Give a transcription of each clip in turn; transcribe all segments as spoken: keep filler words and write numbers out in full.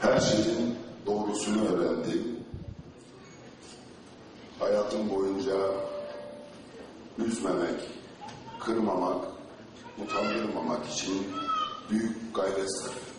Her şeyin doğrusunu öğrendim. Hayatım boyunca üzmemek, kırmamak, utandırmamak için büyük gayret sarf ettim.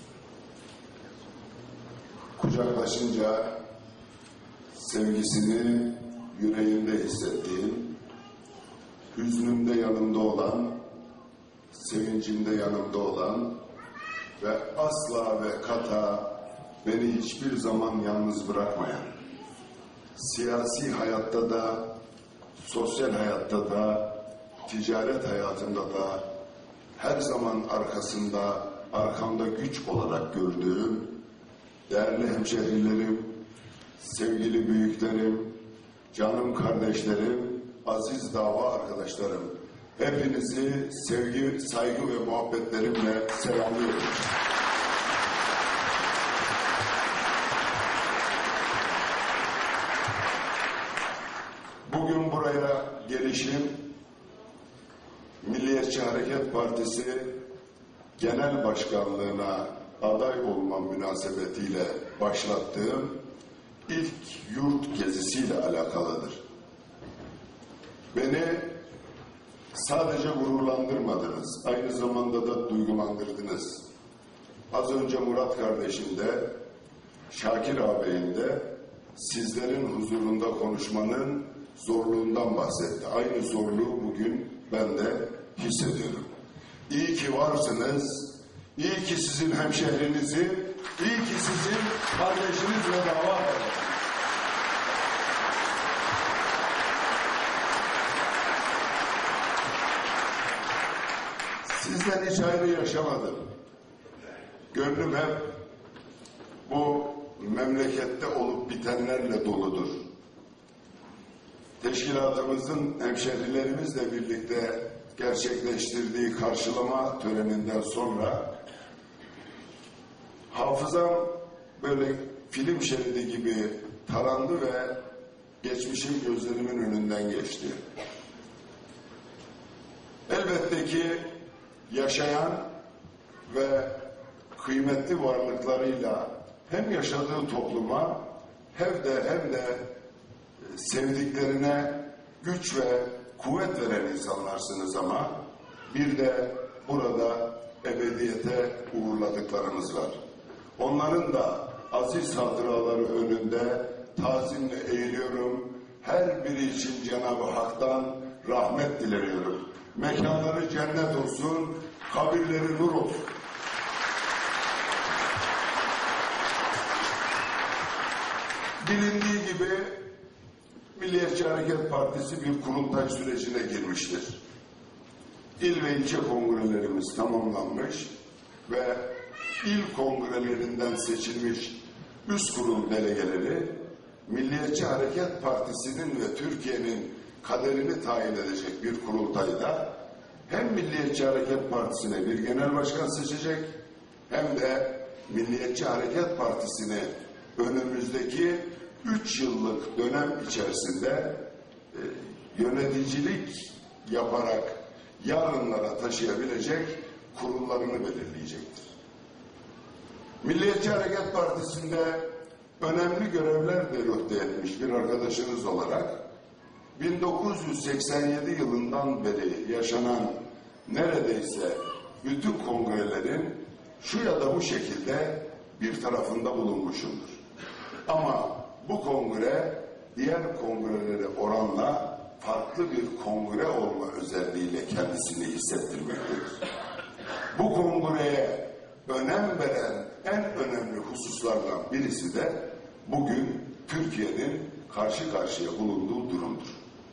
Kucaklaşınca sevgisini yüreğimde hissettiğim, hüznümde yanımda olan, sevincimde yanımda olan ve asla ve kata beni hiçbir zaman yalnız bırakmayan, siyasi hayatta da, sosyal hayatta da, ticaret hayatında da her zaman arkasında, arkamda güç olarak gördüğüm değerli hemşehrilerim, sevgili büyüklerim, canım kardeşlerim, aziz dava arkadaşlarım, hepinizi sevgi, saygı ve muhabbetlerimle selamlıyorum. Bugün buraya gelişim, Milliyetçi Hareket Partisi Genel Başkanlığına aday olma münasebetiyle başlattığım ilk yurt gezisiyle alakalıdır. Beni sadece gururlandırmadınız, aynı zamanda da duygulandırdınız. Az önce Murat kardeşim de, Şakir ağabeyim de sizlerin huzurunda konuşmanın zorluğundan bahsetti. Aynı zorluğu bugün ben de hissediyorum. İyi ki varsınız, iyi ki sizin hemşehrinizi, iyi ki sizin kardeşiniz ve dava arkadaşınız. Sizden hiç ayrı yaşamadım. Gönlüm hep bu memlekette olup bitenlerle doludur. Teşkilatımızın hemşehrilerimizle birlikte gerçekleştirdiği karşılama töreninden sonra hafızam böyle film şeridi gibi tarandı ve geçmişim gözlerimin önünden geçti. Elbette ki yaşayan ve kıymetli varlıklarıyla hem yaşadığı topluma hem de hem de sevdiklerine güç ve kuvvet veren insanlarsınız ama bir de burada ebediyete uğurladıklarımız var. Onların da aziz hatıraları önünde tazimle eğiliyorum. Her biri için Cenab-ı Hak'tan rahmet dileniyorum. Mekanları cennet olsun, kabirleri nur olsun. Bilindiği gibi Milliyetçi Hareket Partisi bir kurultay sürecine girmiştir. İl ve ilçe kongrelerimiz tamamlanmış ve il kongrelerinden seçilmiş üst kurul delegeleri Milliyetçi Hareket Partisi'nin ve Türkiye'nin kaderini tayin edecek bir kurultayda hem Milliyetçi Hareket Partisi'ne bir genel başkan seçecek hem de Milliyetçi Hareket Partisi'ni önümüzdeki üç yıllık dönem içerisinde e, yöneticilik yaparak yarınlara taşıyabilecek kurullarını belirleyecektir. Milliyetçi Hareket Partisi'nde önemli görevler derüfte etmiş bir arkadaşınız olarak bin dokuz yüz seksen yedi yılından beri yaşanan neredeyse bütün kongrelerin şu ya da bu şekilde bir tarafında bulunmuşumdur. Ama bu kongre diğer kongrelere oranla farklı bir kongre olma özelliğiyle kendisini hissettirmektedir. Bu kongreye önem veren en önemli hususlardan birisi de bugün Türkiye'nin karşı karşıya bulunduğu durumdur.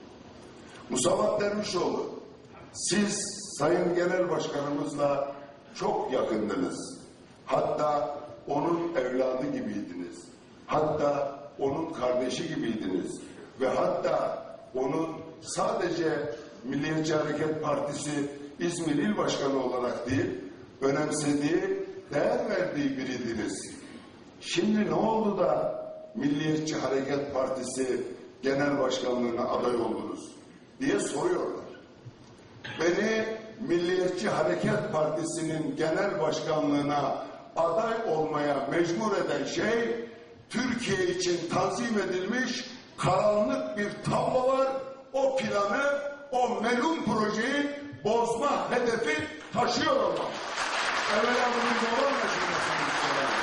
Musavat Dervişoğlu, siz Sayın Genel Başkanımızla çok yakındınız. Hatta onun evladı gibiydiniz. Hatta onun kardeşi gibiydiniz. Ve hatta onun sadece Milliyetçi Hareket Partisi İzmir İl Başkanı olarak değil, önemsediği, değer verdiği biriydiniz. Şimdi ne oldu da Milliyetçi Hareket Partisi Genel Başkanlığına aday oldunuz diye soruyorlar. Beni Milliyetçi Hareket Partisi'nin genel başkanlığına aday olmaya mecbur eden şey Türkiye için tanzim edilmiş karanlık bir tablo var. O planı, o melun projeyi bozma hedefi taşıyor olmak. Evvela bunun doğru anlaşılmasını istiyorum.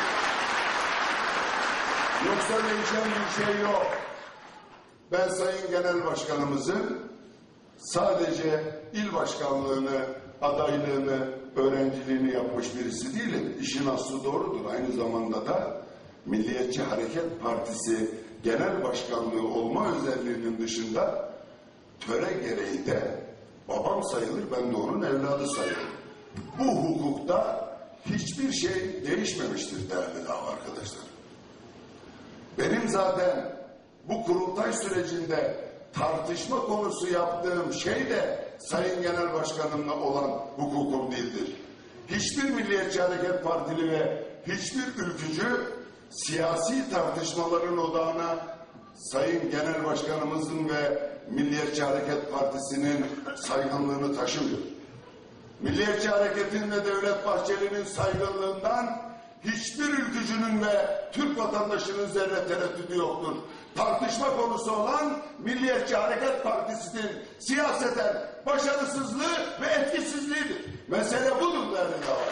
Yoksa değişen bir şey yok. Ben Sayın Genel Başkanımızın sadece il başkanlığını, adaylığını, öğrenciliğini yapmış birisi değilim. İşin aslı doğrudur. Aynı zamanda da Milliyetçi Hareket Partisi Genel Başkanlığı olma özelliğinin dışında töre gereği de babam sayılır, ben de onun evladı sayılırım. Bu hukukta hiçbir şey değişmemiştir değerli dava arkadaşlar. Benim zaten bu kurultay sürecinde tartışma konusu yaptığım şey de Sayın Genel Başkanımla olan hukukum değildir. Hiçbir Milliyetçi Hareket Partili ve hiçbir ülkücü siyasi tartışmaların odağına Sayın Genel Başkanımızın ve Milliyetçi Hareket Partisi'nin saygınlığını taşımıyor. Milliyetçi Hareket'in ve Devlet Bahçeli'nin saygınlığından hiçbir ülkücünün ve Türk vatandaşının zerre tereddüdü yoktur. Tartışma konusu olan Milliyetçi Hareket Partisi'nin siyaseten başarısızlığı ve etkisizliğidir. Mesele budur değerli dava.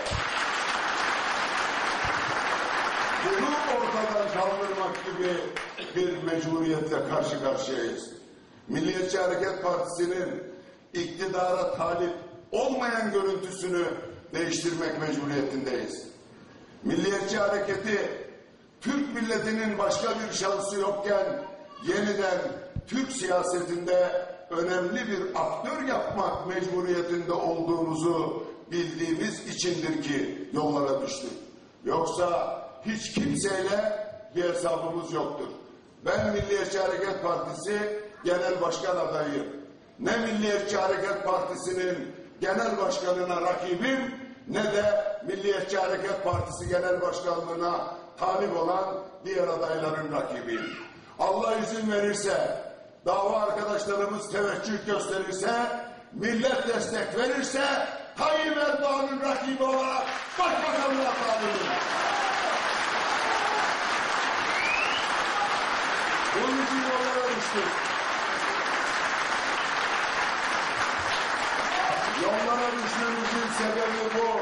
Bunu ortadan kaldırmak gibi bir mecburiyetle karşı karşıyayız. Milliyetçi Hareket Partisi'nin iktidara talip olmayan görüntüsünü değiştirmek mecburiyetindeyiz. Milliyetçi Hareketi Türk milletinin başka bir şansı yokken yeniden Türk siyasetinde önemli bir aktör yapmak mecburiyetinde olduğumuzu bildiğimiz içindir ki yollara düştük. Yoksa hiç kimseyle bir hesabımız yoktur. Ben Milliyetçi Hareket Partisi Genel Başkan adayıyım. Ne Milliyetçi Hareket Partisi'nin genel başkanına rakibim, ne de Milliyetçi Hareket Partisi Genel Başkanlığına talip olan diğer adayların rakibiyim. Allah izin verirse, dava arkadaşlarımız teveccüh gösterirse, millet destek verirse, Tayyip Erdoğan'ın rakibi olarak başbakanlığa talibim. Bunun için yollara düştük. Yollara düşmemizin sebebi bu.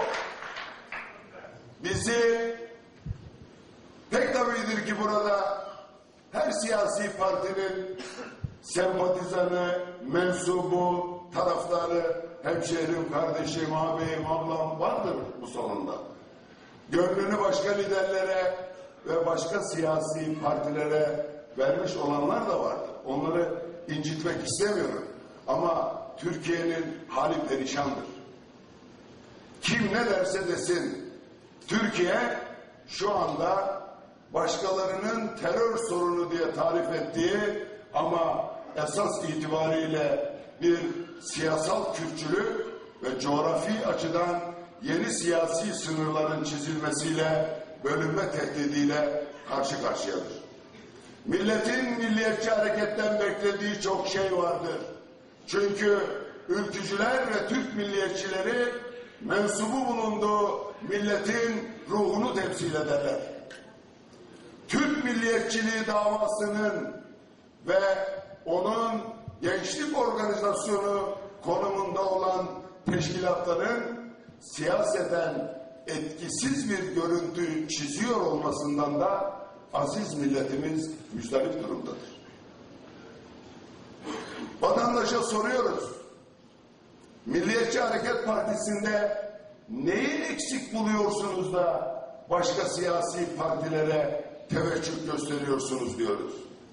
Bizi pek tabidir ki burada her siyasi partinin sempatizanı, mensubu, taraftarı, hemşehrim, kardeşim, ağabeyim, ablam vardır bu salonda. Gönlünü başka liderlere ve başka siyasi partilere vermiş olanlar da vardır. Onları incitmek istemiyorum. Ama Türkiye'nin hali perişandır. Kim ne derse desin, Türkiye şu anda başkalarının terör sorunu diye tarif ettiği ama esas itibariyle bir siyasal kürkçülük ve coğrafi açıdan yeni siyasi sınırların çizilmesiyle, bölünme tehdidiyle karşı karşıyadır. Milletin Milliyetçi Hareket'ten beklediği çok şey vardır. Çünkü ülkücüler ve Türk milliyetçileri mensubu bulunduğu milletin ruhunu temsil ederler. Türk milliyetçiliği davasının ve onun gençlik organizasyonu konumunda olan teşkilatların siyaseten etkisiz bir görüntü çiziyor olmasından da aziz milletimiz müzdarip durumdadır. Vatandaşa soruyoruz. Milliyetçi Hareket Partisi'nde neyi eksik buluyorsunuz da başka siyasi partilere teveccüh gösteriyorsunuz diyoruz.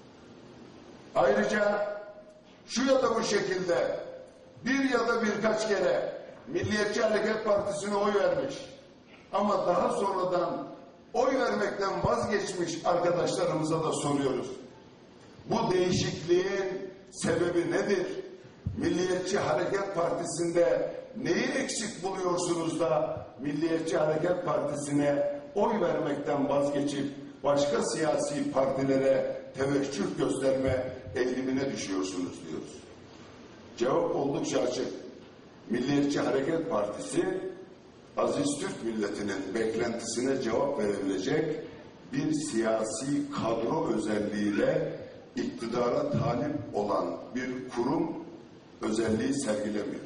Ayrıca şu ya da bu şekilde bir ya da birkaç kere Milliyetçi Hareket Partisi'ne oy vermiş ama daha sonradan oy vermekten vazgeçmiş arkadaşlarımıza da soruyoruz. Bu değişikliğin sebebi nedir? Milliyetçi Hareket Partisi'nde neyi eksik buluyorsunuz da Milliyetçi Hareket Partisi'ne oy vermekten vazgeçip başka siyasi partilere teveccüh gösterme eğilimine düşüyorsunuz diyoruz. Cevap oldukça açık. Milliyetçi Hareket Partisi aziz Türk milletinin beklentisine cevap verebilecek bir siyasi kadro özelliğiyle iktidara talip olan bir kurum özelliği sergilemiyor.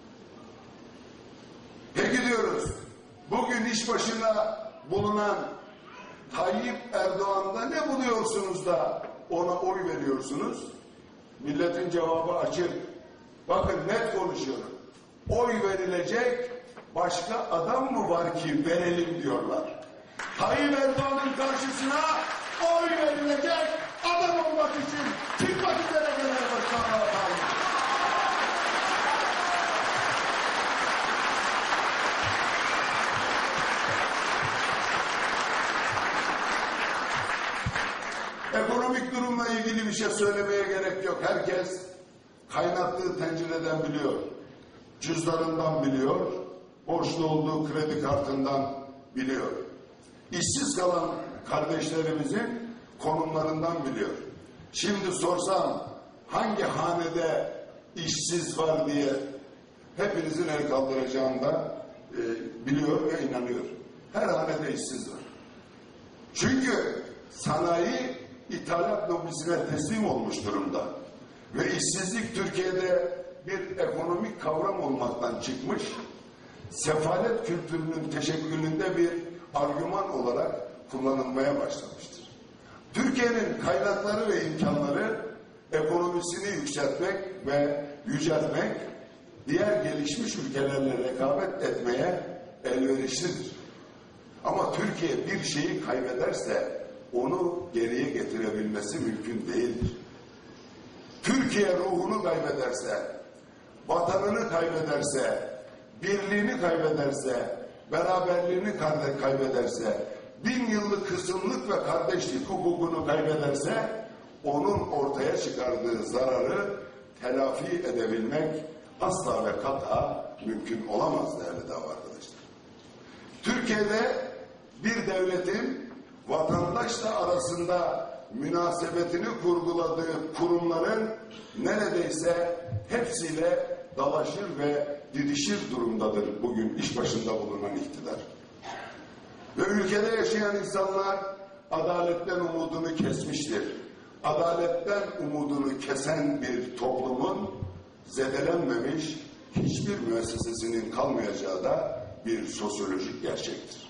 Peki diyoruz, bugün iş başına bulunan Tayyip Erdoğan'da ne buluyorsunuz da ona oy veriyorsunuz? Milletin cevabı açık. Bakın net konuşuyorum. Oy verilecek başka adam mı var ki verelim diyorlar. Tayyip Erdoğan'ın karşısına oy verilecek adam olmak için çıkmak üzere genel başkanlığa talip. Ekonomik durumla ilgili bir şey söylemeye gerek yok. Herkes kaynattığı tencereden biliyor. Cüzdanından biliyor. Borçlu olduğu kredi kartından biliyor. İşsiz kalan kardeşlerimizin konumlarından biliyor. Şimdi sorsam hangi hanede işsiz var diye hepinizin el kaldıracağını da e, biliyor ve inanıyor. Her hanede işsiz var. Çünkü sanayi ithalat lobisine teslim olmuş durumda. Ve işsizlik Türkiye'de bir ekonomik kavram olmaktan çıkmış, sefalet kültürünün teşekkülünde bir argüman olarak kullanılmaya başlamıştır. Türkiye'nin kaynakları ve imkanları ekonomisini yükseltmek ve yüceltmek, diğer gelişmiş ülkelerle rekabet etmeye elverişlidir. Ama Türkiye bir şeyi kaybederse onu geriye getirebilmesi mümkün değildir. Türkiye ruhunu kaybederse, vatanını kaybederse, birliğini kaybederse, beraberliğini kaybederse, bin yıllık kısımlık ve kardeşlik hukukunu kaybederse, onun ortaya çıkardığı zararı telafi edebilmek asla ve kata mümkün olamaz değerli dava arkadaşlar. Türkiye'de bir devletin vatandaşla arasında münasebetini kurguladığı kurumların neredeyse hepsiyle dalaşır ve didişir durumdadır bugün iş başında bulunan iktidar. Ve ülkede yaşayan insanlar adaletten umudunu kesmiştir. Adaletten umudunu kesen bir toplumun zedelenmemiş hiçbir müessesesinin kalmayacağı da bir sosyolojik gerçektir.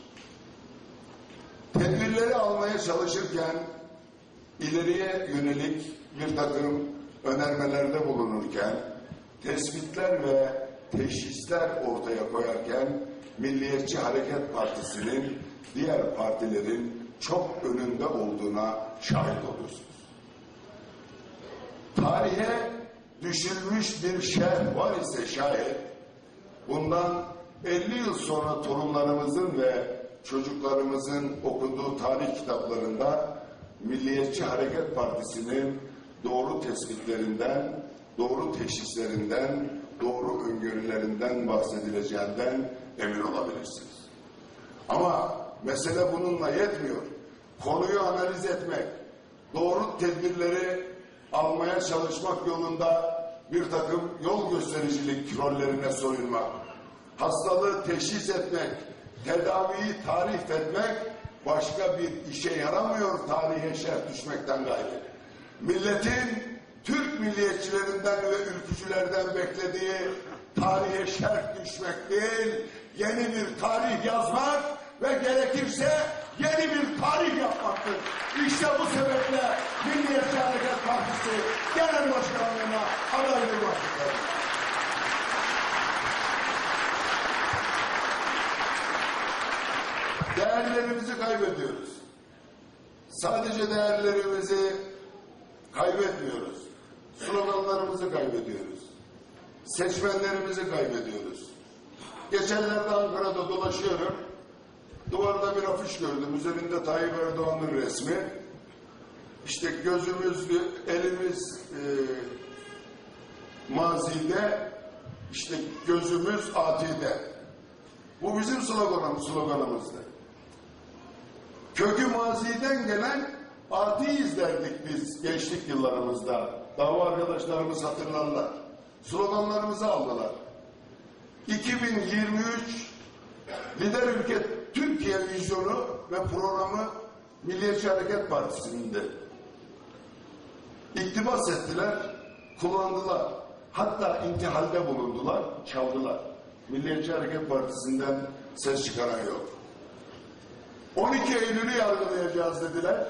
Tedbirleri almaya çalışırken ileriye yönelik bir takım önermelerde bulunurken, tespitler ve teşhisler ortaya koyarken Milliyetçi Hareket Partisi'nin diğer partilerin çok önünde olduğuna şahit oluyorsunuz. Tarihe düşülmüş bir şerh var ise şayet, bundan elli yıl sonra torunlarımızın ve çocuklarımızın okuduğu tarih kitaplarında Milliyetçi Hareket Partisi'nin doğru tespitlerinden, doğru teşhislerinden, doğru öngörülerinden bahsedileceğinden emin olabilirsiniz. Ama mesele bununla yetmiyor. Konuyu analiz etmek, doğru tedbirleri almaya çalışmak yolunda bir takım yol göstericilik rollerine soyunmak, hastalığı teşhis etmek, tedaviyi tarif etmek başka bir işe yaramıyor tarihe şerh düşmekten gayrı. Milletin Türk milliyetçilerinden ve ülkücülerden beklediği tarihe şerh düşmek değil, yeni bir tarih yazmak ve gerekirse yeni bir tarih yapmaktır. İşte bu sebeple Milliyetçi Hareket Partisi Genel Başkanlığı'na adaylığı başlıyor. Değerlerimizi kaybediyoruz. Sadece değerlerimizi kaybetmiyoruz. Sloganlarımızı kaybediyoruz. Seçmenlerimizi kaybediyoruz. Geçenlerde Ankara'da dolaşıyorum. Duvarda bir afiş gördüm. Üzerinde Tayyip Erdoğan'ın resmi. İşte gözümüz, elimiz e, mazide, işte gözümüz atide. Bu bizim sloganımız, sloganımızdı. Kökü maziden gelen atiyiz derdik biz gençlik yıllarımızda. Dava arkadaşlarımız hatırlarlar. Sloganlarımızı aldılar. iki bin yirmi üç Lider ülke Türkiye vizyonu ve programı Milliyetçi Hareket Partisi'nde. İktibas ettiler, kullandılar. Hatta intihalde bulundular, çaldılar. Milliyetçi Hareket Partisi'nden ses çıkaran yok. on iki Eylül'ü yargılayacağız dediler.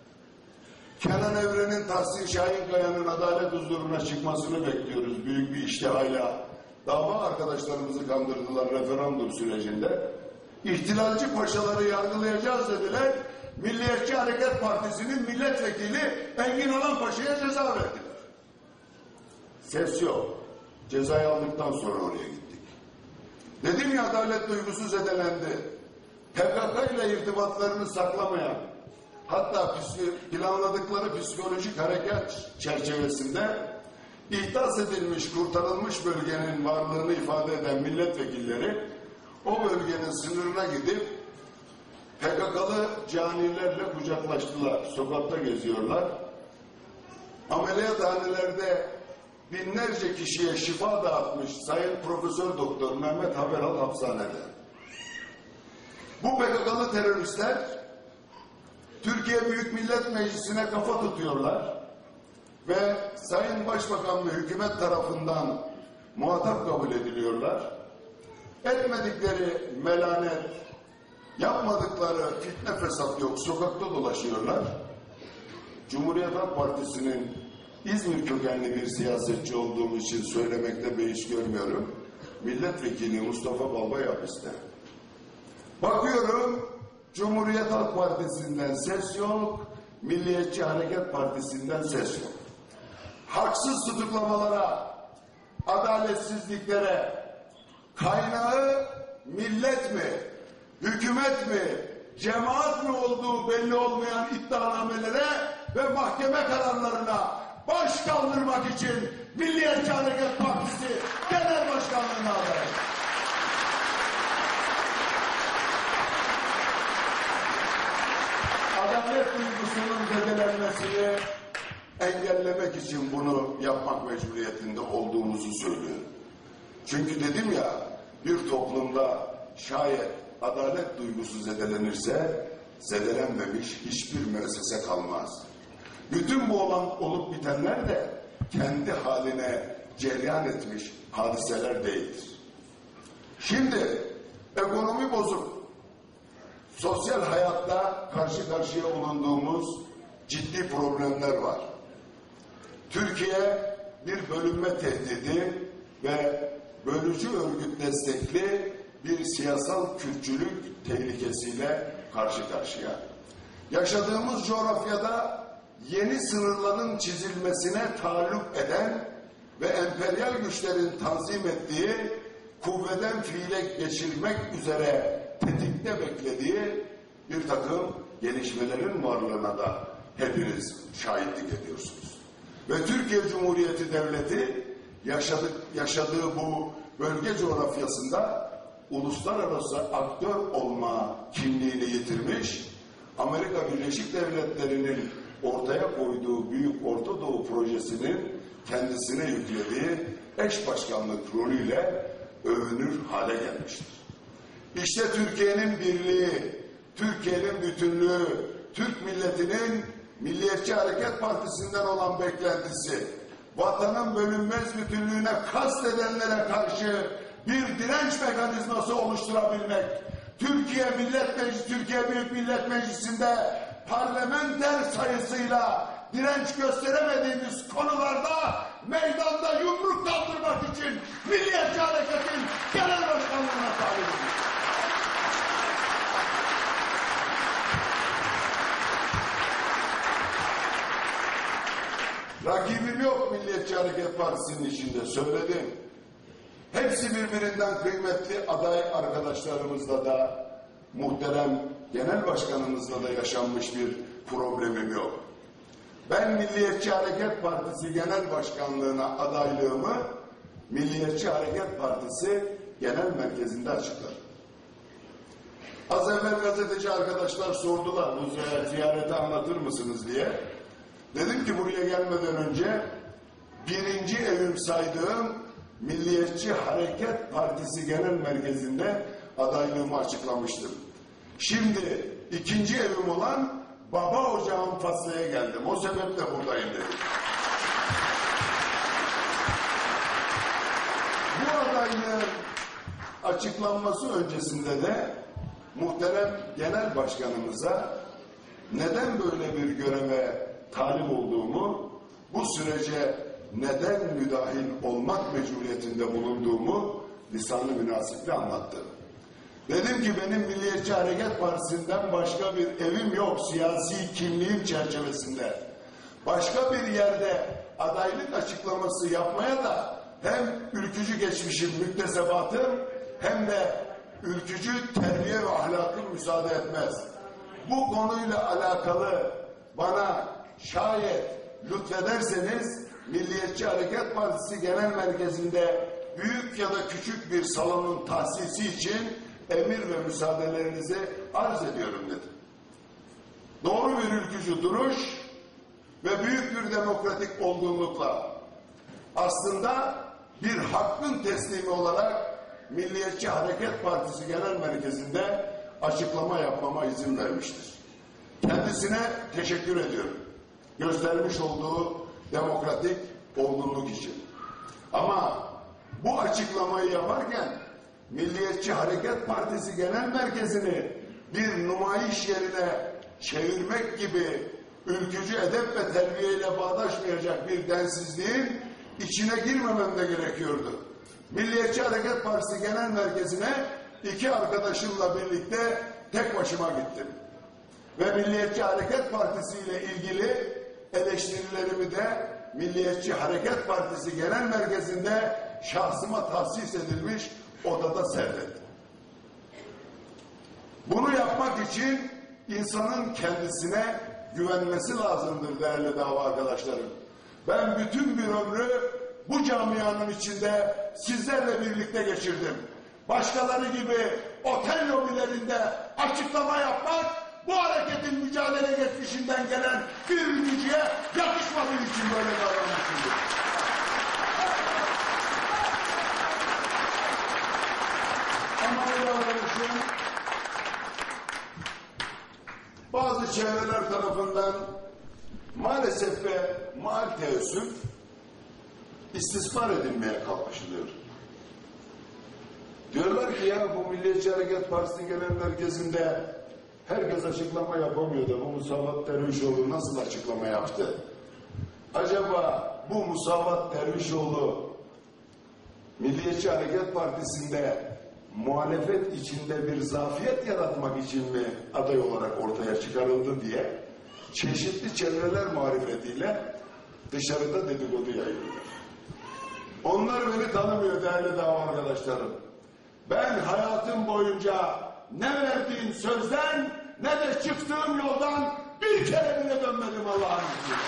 Kenan Evren'in, Tahsin Şahinkaya'nın adalet huzuruna çıkmasını bekliyoruz büyük bir iştihayla. Dava arkadaşlarımızı kandırdılar referandum sürecinde. İhtilalci paşaları yargılayacağız dediler. Milliyetçi Hareket Partisi'nin milletvekili Engin Alan Paşa'ya ceza verdiler. Ses yok. Cezayı aldıktan sonra oraya gittik. Dedim ya, adalet duygusu zedelendi. P K K ile irtibatlarını saklamayan, hatta planladıkları psikolojik harekat çerçevesinde ihdas edilmiş, kurtarılmış bölgenin varlığını ifade eden milletvekilleri o bölgenin sınırına gidip P K K'lı canilerle kucaklaştılar. Sokakta geziyorlar. Ameliyathanelerde binlerce kişiye şifa dağıtmış Sayın Profesör Doktor Mehmet Haberal hapishanede. Bu P K K'lı teröristler Türkiye Büyük Millet Meclisi'ne kafa tutuyorlar ve Sayın Başbakan ve hükümet tarafından muhatap kabul ediliyorlar. Etmedikleri melanet, yapmadıkları fitne fesat yok, sokakta dolaşıyorlar. Cumhuriyet Halk Partisi'nin İzmir kökenli bir siyasetçi olduğum için söylemekte beis görmüyorum. Milletvekili Mustafa Balbay hapiste. Bakıyorum, Cumhuriyet Halk Partisi'nden ses yok, Milliyetçi Hareket Partisi'nden ses yok. Haksız tutuklamalara, adaletsizliklere, kaynağı millet mi, hükümet mi, cemaat mi olduğu belli olmayan iddianamelere ve mahkeme kararlarına baş kaldırmak için Milliyetçi Hareket Partisi Genel Başkanlığı'na aday. Adalet duygusunun zedelenmesini engellemek için bunu yapmak mecburiyetinde olduğumuzu söylüyorum. Çünkü dedim ya, bir toplumda şayet adalet duygusu zedelenirse zedelenmemiş hiçbir müessese kalmaz. Bütün bu olan olup bitenler de kendi haline cereyan etmiş hadiseler değildir. Şimdi ekonomi bozuk. Sosyal hayatta karşı karşıya bulunduğumuz ciddi problemler var. Türkiye bir bölünme tehdidi ve bölücü örgüt destekli bir siyasal Kürtçülük tehlikesiyle karşı karşıya. Yaşadığımız coğrafyada yeni sınırların çizilmesine taalluk eden ve emperyal güçlerin tanzim ettiği, kuvveden fiile geçirmek üzere tetikte beklediği bir takım gelişmelerin varlığına da hepiniz şahitlik ediyorsunuz. Ve Türkiye Cumhuriyeti Devleti yaşadık, yaşadığı bu bölge coğrafyasında uluslararası aktör olma kimliğini yitirmiş, Amerika Birleşik Devletleri'nin ortaya koyduğu Büyük Orta Doğu Projesi'nin kendisine yüklediği eş başkanlık rolüyle övünür hale gelmiştir. İşte Türkiye'nin birliği, Türkiye'nin bütünlüğü, Türk milletinin Milliyetçi Hareket Partisi'nden olan beklentisi, vatanın bölünmez bütünlüğüne kastedenlere karşı bir direnç mekanizması oluşturabilmek, Türkiye Millet Meclisi, Türkiye Büyük Millet Meclisi'nde parlamenter sayısıyla direnç gösteremediğimiz konularda meydanda yumruk kaldırmak için Milliyetçi Hareket'in genel başkanlığına talibiz. Rakibim yok Milliyetçi Hareket Partisi'nin içinde, söyledim. Hepsi birbirinden kıymetli aday arkadaşlarımızla da, muhterem genel başkanımızla da yaşanmış bir problemim yok. Ben Milliyetçi Hareket Partisi Genel Başkanlığı'na adaylığımı Milliyetçi Hareket Partisi Genel Merkezi'nde açıkladım. Az evvel gazeteci arkadaşlar sordular, bu ziyareti anlatır mısınız diye. Dedim ki buraya gelmeden önce birinci evim saydığım Milliyetçi Hareket Partisi Genel Merkezi'nde adaylığımı açıklamıştım. Şimdi ikinci evim olan baba ocağım Faslı'ya geldim. O sebeple buradayım dedim. Bu adaylığın açıklanması öncesinde de muhterem genel başkanımıza neden böyle bir göreve talip olduğumu, bu sürece neden müdahil olmak mecburiyetinde bulunduğumu lisan-ı münasiple anlattım. Dedim ki benim Milliyetçi Hareket Partisi'nden başka bir evim yok siyasi kimliğim çerçevesinde. Başka bir yerde adaylık açıklaması yapmaya da hem ülkücü geçmişim, müktesebatım hem de ülkücü terbiye ve ahlakım müsaade etmez. Bu konuyla alakalı bana şayet lütfederseniz Milliyetçi Hareket Partisi Genel Merkezi'nde büyük ya da küçük bir salonun tahsisi için emir ve müsaadelerinizi arz ediyorum dedim. Doğru bir ülkücü duruş ve büyük bir demokratik olgunlukla aslında bir hakkın teslimi olarak Milliyetçi Hareket Partisi Genel Merkezi'nde açıklama yapmama izin vermiştir. Kendisine teşekkür ediyorum. Göstermiş olduğu demokratik olgunluk için. Ama bu açıklamayı yaparken Milliyetçi Hareket Partisi Genel Merkezi'ni bir numayiş yerine çevirmek gibi ülkücü edep ve terbiyeyle bağdaşmayacak bir densizliğin içine girmemem de gerekiyordu. Milliyetçi Hareket Partisi Genel Merkezi'ne iki arkadaşımla birlikte tek başıma gittim. Ve Milliyetçi Hareket Partisi ile ilgili eleştirilerimi de Milliyetçi Hareket Partisi Genel Merkezi'nde şahsıma tahsis edilmiş odada serdettim. Bunu yapmak için insanın kendisine güvenmesi lazımdır değerli dava arkadaşlarım. Ben bütün bir ömrü bu camianın içinde sizlerle birlikte geçirdim. Başkaları gibi otel lobilerinde açıklama yapmak bu hareketin mücadele geçmişinden gelen bir ülkücüye yakışmadığı için böyle davranmışımdır. Ama bu davranışın bazı çevreler tarafından maalesef ve maal teessüf istismar edilmeye kalkışılıyor. Diyorlar ki ya bu Milliyetçi Hareket Partisi Genel Merkezi'nde herkes açıklama yapamıyor da bu Musavat Dervişoğlu nasıl açıklama yaptı? Acaba bu Musavat Dervişoğlu Milliyetçi Hareket Partisi'nde muhalefet içinde bir zafiyet yaratmak için mi aday olarak ortaya çıkarıldı diye çeşitli çevreler marifetiyle dışarıda dedikodu yayılıyor. Onlar beni tanımıyor değerli dava arkadaşlarım. Ben hayatım boyunca ne verdiğim sözden ne de çıktığım yoldan bir kere bile dönmedim Allah'ın izniyle.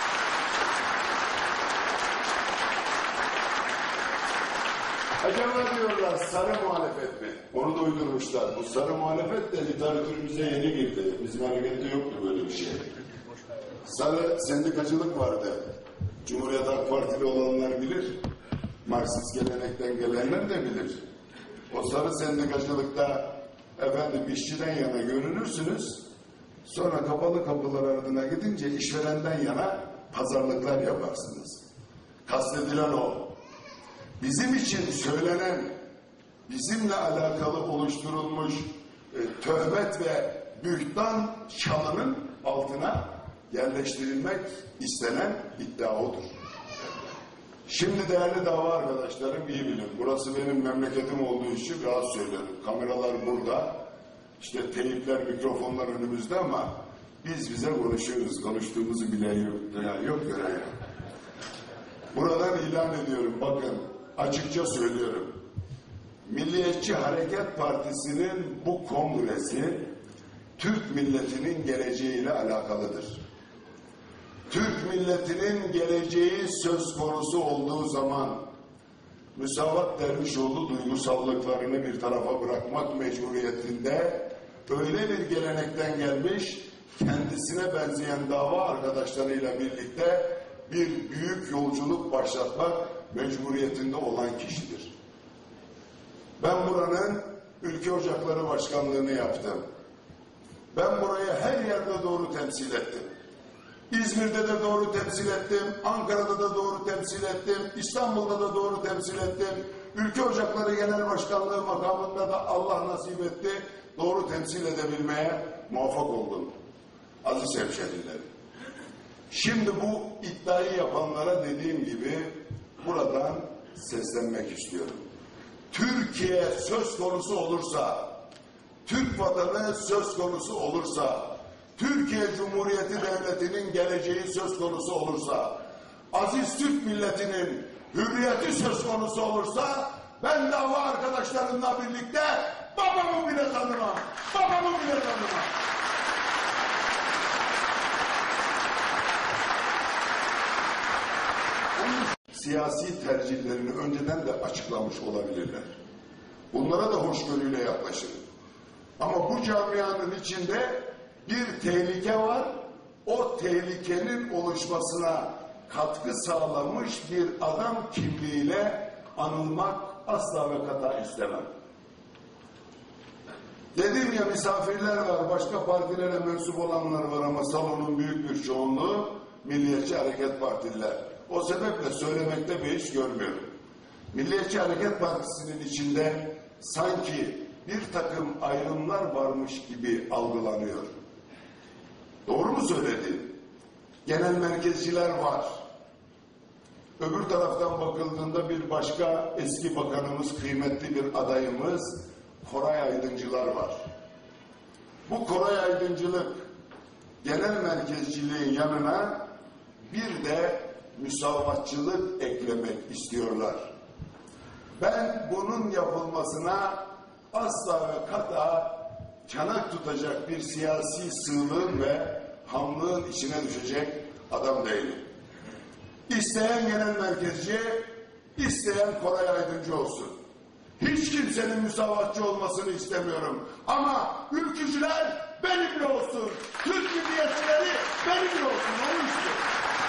Acaba diyorlar sarı muhalefet mi? Onu da uydurmuşlar. Bu sarı muhalefet de literatürümüze yeni girdi. Bizim harekette yoktu böyle bir şey. Sarı sendikacılık vardı. Cumhuriyet Halk Partili olanlar bilir. Marksist gelenekten gelenler de bilir. O sarı sendikacılıkta efendim işçiden yana görünürsünüz. Sonra kapalı kapılar ardına gidince işverenden yana pazarlıklar yaparsınız. Kastedilen o. Bizim için söylenen, bizimle alakalı oluşturulmuş e, töhmet ve bühtan şalının altına yerleştirilmek istenen iddia odur. Şimdi değerli dava arkadaşlarım iyi bilin. Burası benim memleketim olduğu için rahat söylüyorum. Kameralar burada. İşte teyipler, mikrofonlar önümüzde ama biz bize konuşuyoruz. Konuştuğumuzu bilen yok, duyan yok, gören yok. Buradan ilan ediyorum. Bakın açıkça söylüyorum. Milliyetçi Hareket Partisi'nin bu kongresi Türk milletinin geleceğiyle alakalıdır. Türk milletinin geleceği söz konusu olduğu zaman Musavat Dervişoğlu duygusallıklarını bir tarafa bırakmak mecburiyetinde öyle bir gelenekten gelmiş, kendisine benzeyen dava arkadaşlarıyla birlikte bir büyük yolculuk başlatmak mecburiyetinde olan kişidir. Ben buranın Ülke Ocakları Başkanlığı'nı yaptım. Ben burayı her yerde doğru temsil ettim. İzmir'de de doğru temsil ettim, Ankara'da da doğru temsil ettim, İstanbul'da da doğru temsil ettim. Ülke Ocakları Genel Başkanlığı makamında da Allah nasip etti, doğru temsil edebilmeye muvaffak oldum. Aziz hemşehrilerim. Şimdi bu iddiayı yapanlara dediğim gibi buradan seslenmek istiyorum. Türkiye söz konusu olursa, Türk vatanı söz konusu olursa, Türkiye Cumhuriyeti Devleti'nin geleceği söz konusu olursa, aziz Türk milletinin hürriyeti söz konusu olursa, ben dava arkadaşlarımla birlikte babamı bile tanımam, babamı bile tanımam. Siyasi tercihlerini önceden de açıklamış olabilirler. Bunlara da hoşgörüyle yaklaşın. Ama bu camianın içinde bir tehlike var. O tehlikenin oluşmasına katkı sağlamış bir adam kimliğiyle anılmak asla ve kata istemem. Dedim ya, misafirler var, başka partilere mensup olanlar var ama salonun büyük bir çoğunluğu Milliyetçi Hareket Partililer. O sebeple söylemekte bir iş görmüyorum. Milliyetçi Hareket Partisi'nin içinde sanki bir takım ayrımlar varmış gibi algılanıyor. Doğru mu söyledim? Genel merkezciler var. Öbür taraftan bakıldığında bir başka eski bakanımız, kıymetli bir adayımız Koray Aydıncılar var. Bu Koray Aydıncılık genel merkezciliğin yanına bir de müsavatçılık eklemek istiyorlar. Ben bunun yapılmasına asla ve kata çanak tutacak bir siyasi sığlığın ve hamlığın içine düşecek adam değilim. İsteyen genel merkezci, isteyen Koray Aydıncı olsun. Hiç kimsenin müsavatçı olmasını istemiyorum. Ama ülkücüler benimle olsun. Türk milliyetçileri benimle olsun. Onu istiyorum.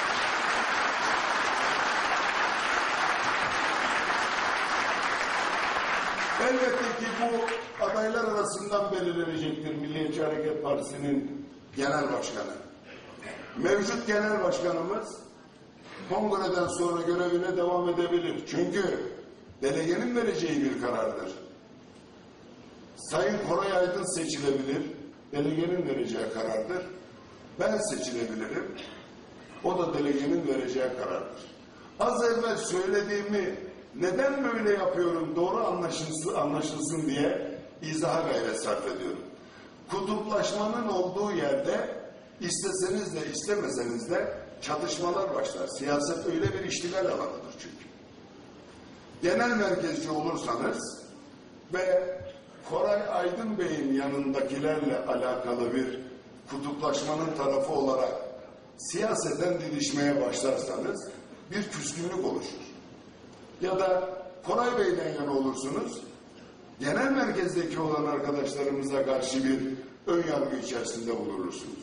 Elbette ki bu adaylar arasından belirlenecektir Milliyetçi Hareket Partisi'nin genel başkanı. Mevcut genel başkanımız kongreden sonra görevine devam edebilir. Çünkü delegenin vereceği bir karardır. Sayın Koray Aydın seçilebilir. Delegenin vereceği karardır. Ben seçilebilirim. O da delegenin vereceği karardır. Az evvel söylediğimi neden böyle yapıyorum, doğru anlaşılsın, anlaşılsın diye izaha gayret sarf ediyorum. Kutuplaşmanın olduğu yerde isteseniz de istemeseniz de çatışmalar başlar. Siyaset öyle bir iştigal alanıdır çünkü. Genel merkezci olursanız ve Koray Aydın Bey'in yanındakilerle alakalı bir kutuplaşmanın tarafı olarak siyaseten didişmeye başlarsanız bir küskünlük oluşur. Ya da Koray Bey'den yana olursunuz, genel merkezdeki olan arkadaşlarımıza karşı bir ön yargı içerisinde bulunursunuz.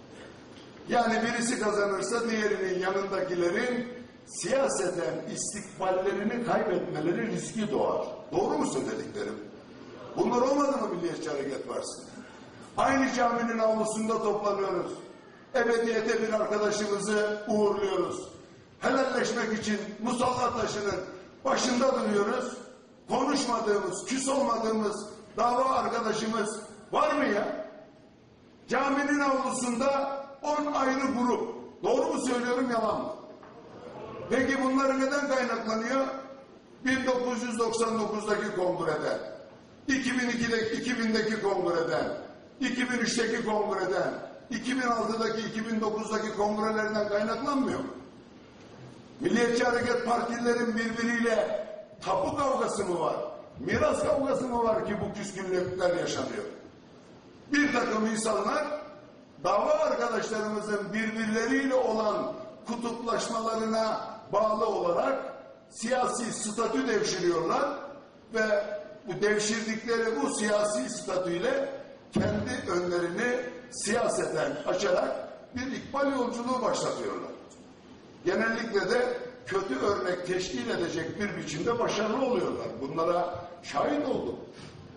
Yani birisi kazanırsa diğerinin yanındakilerin siyaseten istikballerini kaybetmeleri riski doğar. Doğru mu söylediklerim? Bunlar olmadı mı Milliyetçi Hareket Partisi'nde? Aynı caminin avlusunda toplanıyoruz. Ebediyete bir arkadaşımızı uğurluyoruz. Helalleşmek için musalla taşının başında duruyoruz. Konuşmadığımız, küs olmadığımız dava arkadaşımız var mı ya? Caminin avlusunda on ayrı grup. Doğru mu söylüyorum, yalan mı? Peki bunları neden kaynaklanıyor? bin dokuz yüz doksan dokuzdaki kongreden, iki bin ikideki, iki bindeki kongreden, iki bin üçteki kongreden, iki bin altıdaki, iki bin dokuzdaki kongrelerden kaynaklanmıyor mu? Milliyetçi Hareket Partililerin birbiriyle tapu kavgası mı var? Miras kavgası mı var ki bu küskünlükler yaşanıyor? Bir takım insanlar dava arkadaşlarımızın birbirleriyle olan kutuplaşmalarına bağlı olarak siyasi statü devşiriyorlar ve bu devşirdikleri bu siyasi statüyle kendi önlerini siyaseten açarak bir ikbal yolculuğu başlatıyorlar. Genellikle de kötü örnek teşkil edecek bir biçimde başarılı oluyorlar. Bunlara şahit oldum.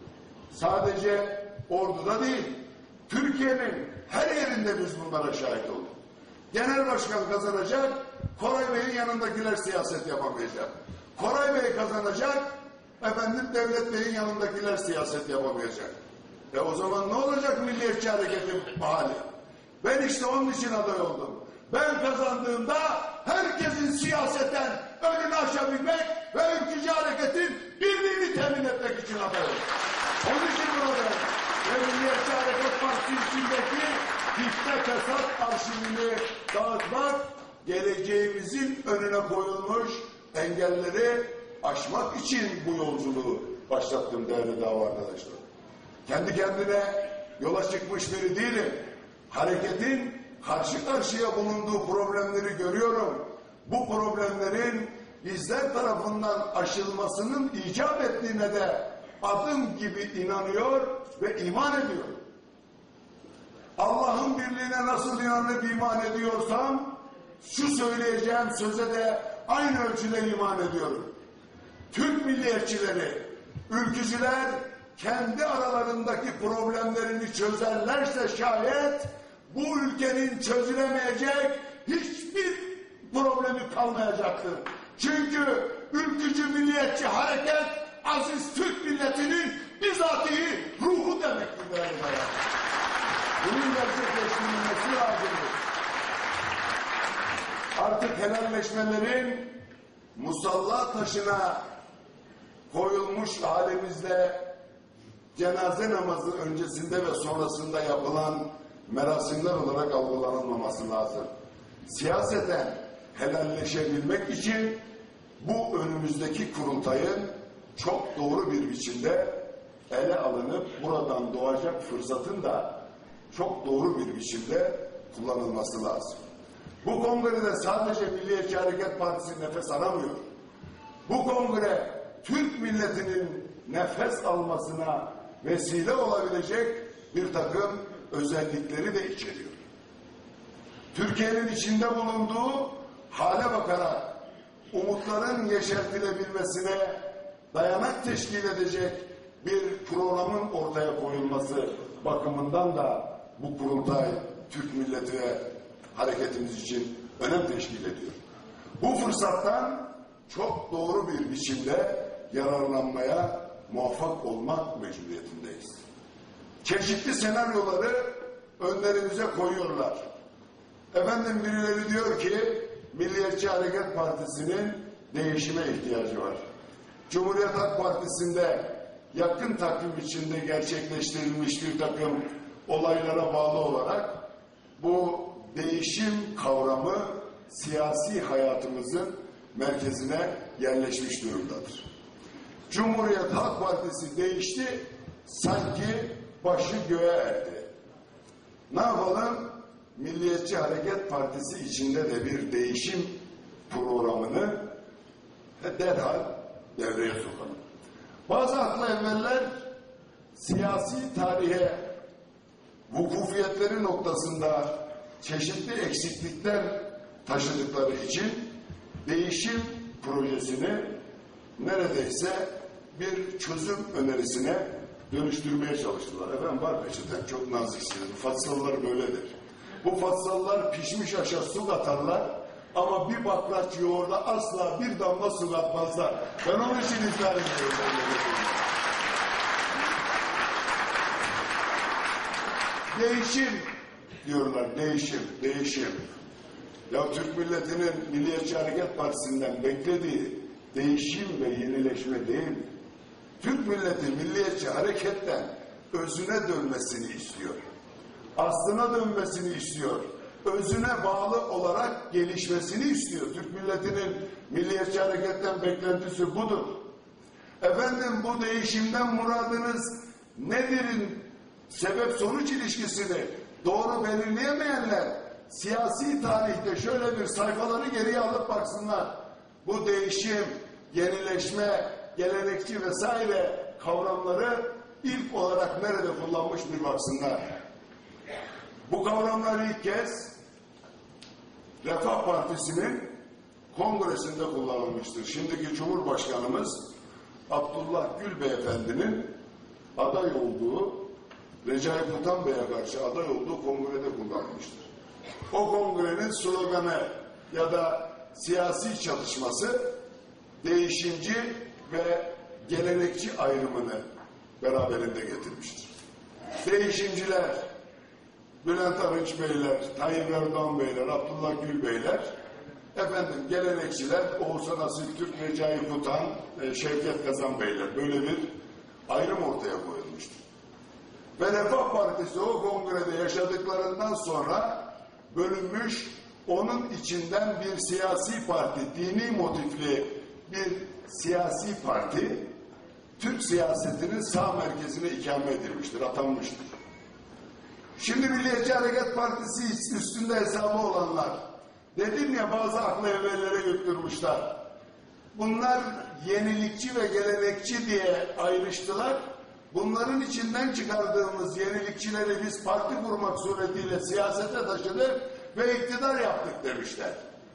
Sadece orduda değil, Türkiye'nin her yerinde biz bunlara şahit olduk. Genel başkan kazanacak, Koray Bey'in yanındakiler siyaset yapamayacak. Koray Bey kazanacak, efendim Devlet Bey'in yanındakiler siyaset yapamayacak. E o zaman ne olacak Milliyetçi Hareket'in hali? Ben işte onun için aday oldum. Ben kazandığımda herkesin siyasetten önünü aşabilmek ve ülkücü hareketin birliğini temin etmek için aday oldum. Onun için buradayım. Ve Milliyetçi Hareket Partisi içindeki fitne fesat arşivini dağıtmak, geleceğimizin önüne koyulmuş engelleri aşmak için bu yolculuğu başlattım değerli dava arkadaşlar. Kendi kendine yola çıkmış biri değilim. Hareketin karşı karşıya bulunduğu problemleri görüyorum. Bu problemlerin bizler tarafından aşılmasının icap ettiğine de adım gibi inanıyor ve iman ediyorum. Allah'ın birliğine nasıl inanıp iman ediyorsam, şu söyleyeceğim söze de aynı ölçüde iman ediyorum. Türk milliyetçileri, ülkücüler kendi aralarındaki problemlerini çözerlerse şayet bu ülkenin çözülemeyecek hiçbir problemi kalmayacaktır. Çünkü ülkücü milliyetçi hareket aziz Türk milletinin bizatihi ruhu demektir. Bunun gerçekleştirilmesi lazımdır. Artık helalleşmelerin musalla taşına koyulmuş halimizde cenaze namazı öncesinde ve sonrasında yapılan merasimler olarak algılanılmaması lazım. Siyaseten helalleşebilmek için bu önümüzdeki kurultayın çok doğru bir biçimde ele alınıp buradan doğacak fırsatın da çok doğru bir biçimde kullanılması lazım. Bu kongrede sadece Milliyetçi Hareket Partisi nefes aramıyor. Bu kongre Türk milletinin nefes almasına vesile olabilecek bir takım özellikleri de içeriyor. Türkiye'nin içinde bulunduğu hale bakarak umutların yeşertilebilmesine dayanak teşkil edecek bir programın ortaya koyulması bakımından da bu kurultay Türk milleti ve hareketimiz için önem teşkil ediyor. Bu fırsattan çok doğru bir biçimde yararlanmaya muvaffak olmak mecburiyetindeyiz. Çeşitli senaryoları önlerimize koyuyorlar. Efendim birileri diyor ki Milliyetçi Hareket Partisi'nin değişime ihtiyacı var. Cumhuriyet Halk Partisi'nde yakın takvim içinde gerçekleştirilmiş bir takım olaylara bağlı olarak bu değişim kavramı siyasi hayatımızın merkezine yerleşmiş durumdadır. Cumhuriyet Halk Partisi değişti, sanki başı göğe erdi. Ne yapalım? Milliyetçi Hareket Partisi içinde de bir değişim programını derhal devreye sokalım. Bazı aklı evveller siyasi tarihe vukufiyetleri noktasında çeşitli eksiklikler taşıdıkları için değişim projesini neredeyse bir çözüm önerisine dönüştürmeye çalıştılar. Efendim var peçeten çok naziksiniz. Fatsalılar böyledir. Bu fatsalılar pişmiş aşa su katarlar ama bir bakraç yoğurda asla bir damla su katmazlar. Ben onun için ısrar ediyorum. Değişim diyorlar, değişim, değişim. Ya Türk milletinin Milliyetçi Hareket Partisi'nden beklediği değişim ve yenileşme değil mi? Türk milleti milliyetçi hareketten özüne dönmesini istiyor. Aslına dönmesini istiyor. Özüne bağlı olarak gelişmesini istiyor. Türk milletinin milliyetçi hareketten beklentisi budur. Efendim bu değişimden muradınız nedir'in sebep sonuç ilişkisini doğru belirleyemeyenler siyasi tarihte şöyle bir sayfaları geriye alıp baksınlar. Bu değişim, yenileşme, gelenekçi vesaire kavramları ilk olarak nerede kullanmış bir baksınlar. Bu kavramlar ilk kez Refah Partisi'nin kongresinde kullanılmıştır. Şimdiki Cumhurbaşkanımız Abdullah Gül Beyefendi'nin aday olduğu, Recai Kutan Bey'e karşı aday olduğu kongrede kullanmıştır. O kongrenin sloganı ya da siyasi çalışması değişimci ve gelenekçi ayrımını beraberinde getirmiştir. Değişimciler, Bülent Arınç Beyler, Tayyip Erdoğan Beyler, Abdullah Gül Beyler, efendim gelenekçiler, Oğuzhan Asil Türk, Recai Kutan, Şevket Kazan Beyler, böyle bir ayrım ortaya koyulmuştur. Ve Refah Partisi o kongrede yaşadıklarından sonra bölünmüş, onun içinden bir siyasi parti, dini motifli bir siyasi parti, Türk siyasetinin sağ merkezine ikame edilmiştir, atanmıştır. Şimdi Milliyetçi Hareket Partisi üstünde hesabı olanlar, dedim ya bazı aklı evvellere götürmüşler. Bunlar yenilikçi ve gelenekçi diye ayrıştılar. Bunların içinden çıkardığımız yenilikçileri biz parti kurmak suretiyle siyasete taşıdık ve iktidar yaptık demişler.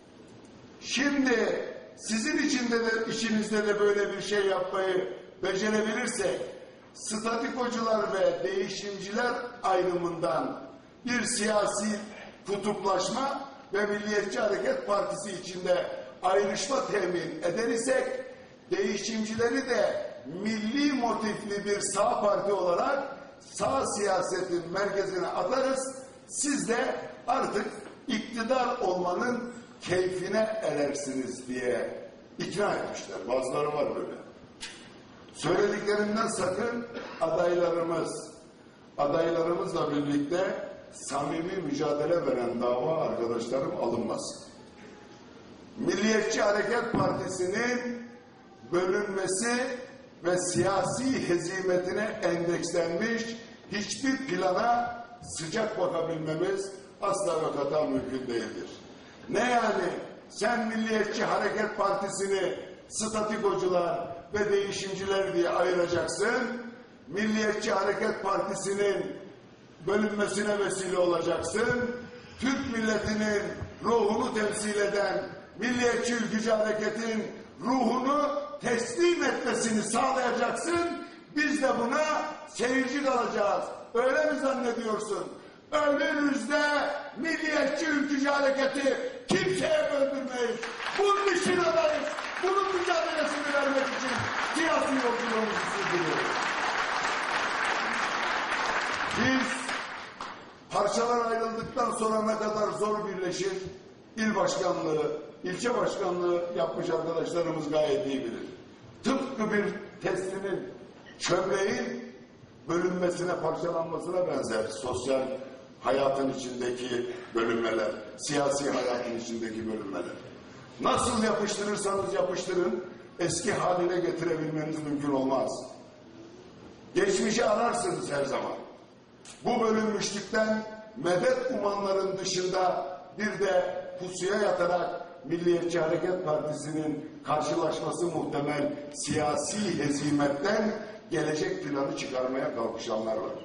Şimdi sizin içinde de, içinizde de böyle bir şey yapmayı becerebilirsek, statikocular ve değişimciler ayrımından bir siyasi kutuplaşma ve Milliyetçi Hareket Partisi içinde ayrışma temin eder isek, değişimcileri de milli motifli bir sağ parti olarak sağ siyasetin merkezine atarız. Siz de artık iktidar olmanın keyfine erersiniz diye ikna etmişler. Bazıları var böyle. Söylediklerinden sakın adaylarımız, adaylarımızla birlikte samimi mücadele veren dava arkadaşlarım alınmasın. Milliyetçi Hareket Partisi'nin bölünmesi ve siyasi hezimetine endekslenmiş hiçbir plana sıcak bakabilmemiz asla ve kata mümkün değildir. Ne yani sen Milliyetçi Hareket Partisi'ni statikocular ve değişimciler diye ayıracaksın, Milliyetçi Hareket Partisi'nin bölünmesine vesile olacaksın, Türk milletinin ruhunu temsil eden Milliyetçi Ülkücü Hareket'in ruhunu teslim etmesini sağlayacaksın, biz de buna seyirci kalacağız. Öyle mi zannediyorsun? Ömrümüzde Milliyetçi Ülkücü Hareketi kimseye böldürmeyiz. Bunun için adayız. Bunun mücadelesini vermek için siyasi yolculuğumuzu sürdürüyoruz. Biz parçalar ayrıldıktan sonra ne kadar zor birleşir, il başkanlığı, ilçe başkanlığı yapmış arkadaşlarımız gayet iyi bilir. Tıpkı bir testinin, çömleğin bölünmesine, parçalanmasına benzer sosyal hayatın içindeki bölünmeler, siyasi hayatın içindeki bölünmeler. Nasıl yapıştırırsanız yapıştırın, eski haline getirebilmeniz mümkün olmaz. Geçmişi ararsınız her zaman. Bu bölünmüşlükten medet umanların dışında bir de pusuya yatarak Milliyetçi Hareket Partisi'nin karşılaşması muhtemel siyasi hezimetten gelecek planı çıkarmaya kalkışanlar var.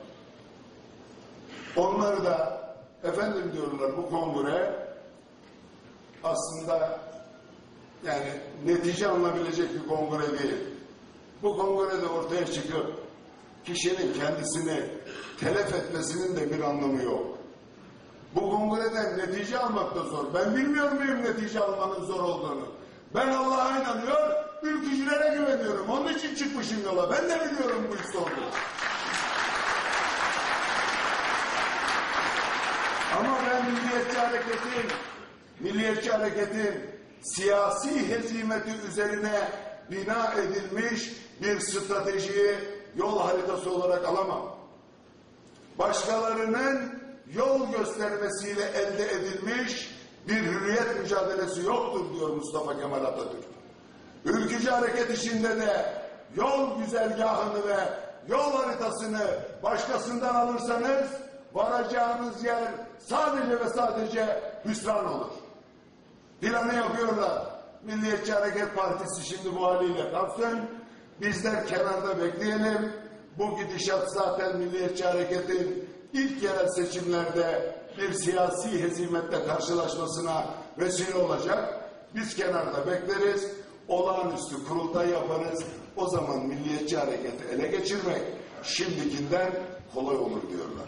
Onları da efendim diyorlar bu kongre aslında yani netice alınabilecek bir kongre değil. Bu kongrede ortaya çıkıp kişinin kendisini telef etmesinin de bir anlamı yok. Bu kongreden netice almak da zor. Ben bilmiyor muyum netice almanın zor olduğunu? Ben Allah'a inanıyor, ülkücülere güveniyorum. Onun için çıkmışım yola. Ben de biliyorum bu iş olduğunu. Ama ben Milliyetçi Hareket'in, Milliyetçi Hareket'in siyasi hezimeti üzerine bina edilmiş bir stratejiyi yol haritası olarak alamam. Başkalarının yol göstermesiyle elde edilmiş bir hürriyet mücadelesi yoktur diyor Mustafa Kemal Atatürk. Ülkücü hareket içinde de yol güzergahını ve yol haritasını başkasından alırsanız varacağınız yer sadece ve sadece hüsran olur. Planı yapıyorlar. Milliyetçi Hareket Partisi şimdi bu haliyle kalsın. Bizler kenarda bekleyelim. Bu gidişat zaten Milliyetçi Hareket'in ilk yerel seçimlerde bir siyasi hezimette karşılaşmasına vesile olacak. Biz kenarda bekleriz. Olağanüstü kurultay yaparız. O zaman Milliyetçi Hareket'i ele geçirmek, şimdikinden kolay olur diyorlar.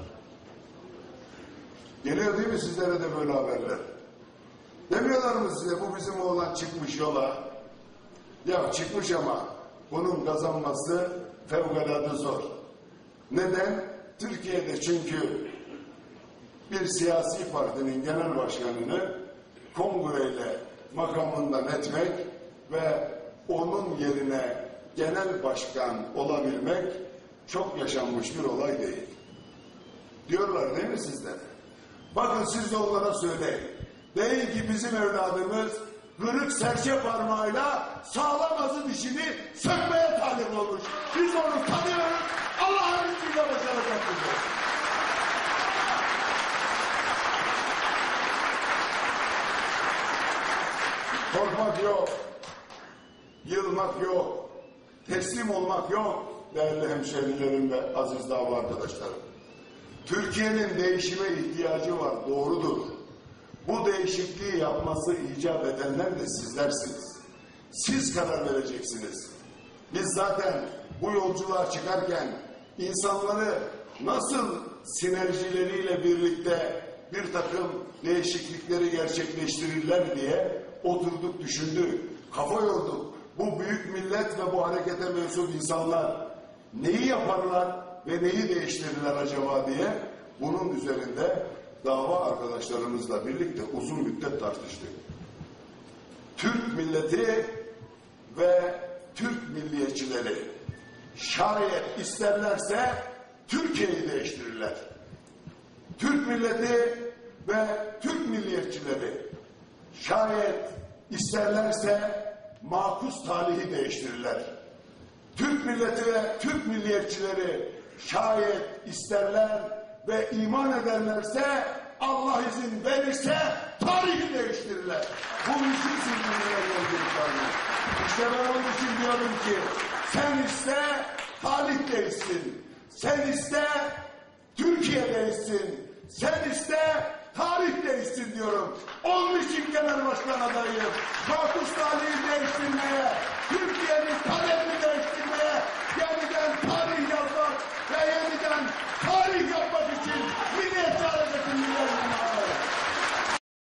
Geliyor değil mi sizlere de böyle haberler? Demiyorlar mı size bu bizim oğlan çıkmış yola? Ya çıkmış ama bunun kazanması fevkalade zor. Neden? Türkiye'de çünkü bir siyasi partinin genel başkanını kongreyle makamından etmek ve onun yerine genel başkan olabilmek çok yaşanmış bir olay değil. Diyorlar değil mi sizlere? Bakın siz de onlara söyleyin. Deyin ki bizim evladımız kırık serçe parmağıyla sağlam azı dişini sökmeye talip olmuş. Biz onu tanıyoruz. Allah'ın izniyle başaracaktır. Korkmak yok. Yılmak yok. Teslim olmak yok. Değerli hemşehrilerim ve aziz dava arkadaşlarım. Türkiye'nin değişime ihtiyacı var. Doğrudur. Bu değişikliği yapması icap edenler de sizlersiniz. Siz karar vereceksiniz. Biz zaten bu yolculuğa çıkarken insanları nasıl sinerjileriyle birlikte bir takım değişiklikleri gerçekleştirirler diye oturduk, düşündük, kafa yorduk. Bu büyük millet ve bu harekete mensup insanlar neyi yaparlar ve neyi değiştirirler acaba diye bunun üzerinde dava arkadaşlarımızla birlikte uzun müddet tartıştık. Türk milleti ve Türk milliyetçileri şayet isterlerse Türkiye'yi değiştirirler. Türk milleti ve Türk milliyetçileri şayet isterlerse makus talihi değiştirirler. Türk milleti ve Türk milliyetçileri şayet isterler ve iman ederlerse, Allah izin verirse tarihi değiştirirler. Bu işin sürgünlüğüne yolculuklarını. İşte ben onun için diyorum ki sen iste Halit değilsin. Sen iste Türkiye değilsin. Sen iste tarih değişsin diyorum. Onun için genel başkan adayım. Makus tarihi değiştirmeye, Türkiye'nin kaderini değiştirmeye